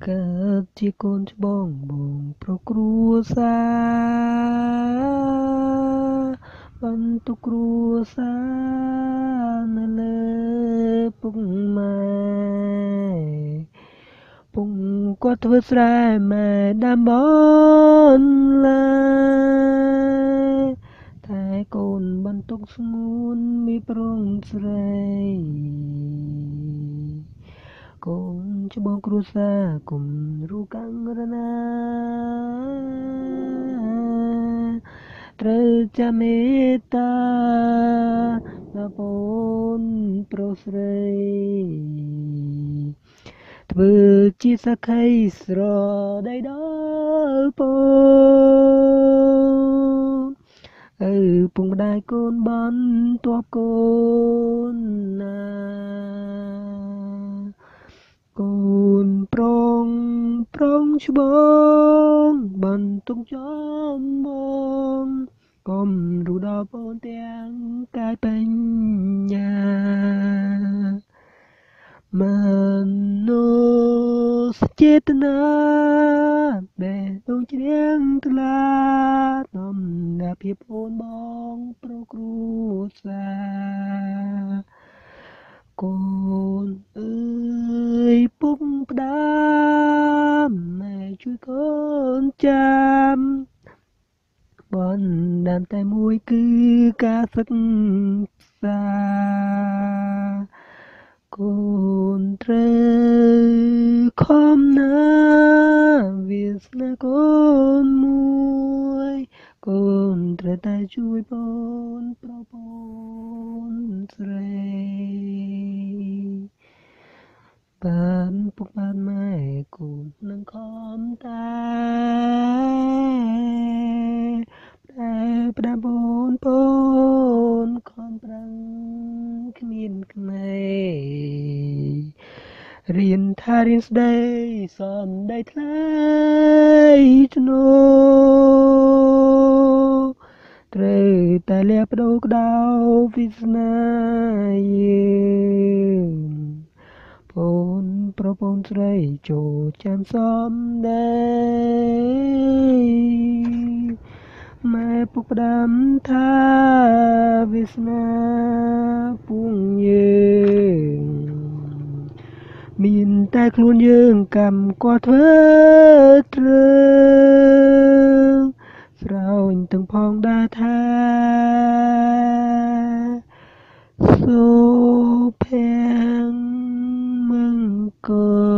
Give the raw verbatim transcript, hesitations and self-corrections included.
កើតជាកូនច្បងបងប្រុសគ្រួសារបន្ទុកគ្រួសារនៅលើពុកម៉ែពុកគាត់ធ្វើស្រែម៉ែដាំបនឡាតែកូនបន្ទុកស្ងួនមីប្រងស្រីកូនច្បងគ្រួសារគុំរូកាំងរណាត្រូវចាំមេត្តាដល់ប្អូនប្រុសស្រីធ្វើជាសក្ខីស្រដីដល់ពូនឪពុកម្ដាយកូនបន្ទាប់កូនណាកូនប្រុងប្រុងច្បងបន្ទុកចំបងកុំរូដល់ប្អូនទាំងកាយបញ្ញាមនុស្សចេតនាបេះដូងជ្រៀងថ្លាដំណាភាពអូនបងប្រុសគ្រួសារកូនអើយពុកផ្ដាំម៉ែជួយកូនចាំបណ្ដាំតែមួយគឺការសិក្សាកូនត្រូវខំណាវាសនាកូនមួយកូនត្រូវតែជួយបងប្រុសបងស្រីបានពុកបានម៉ែកូននឹងខំតែតែផ្ដាំបងប្អូនខំប្រឹងគ្មានក្មេរៀនថារៀនស្ដីសំដីថ្លៃធ្នូត្រូវតែលះបដូរក្តៅវាសនាយើងបងប្រុសបងស្រីចូលចាំសំដីម៉ែពុកផ្ដាំថាវាសនាពួងយើងមានតែខ្លួនយើងកម្មគាត់ធ្វើត្រឹងស្រោញទាំងផងដែរថាសូភ័ងមង្គល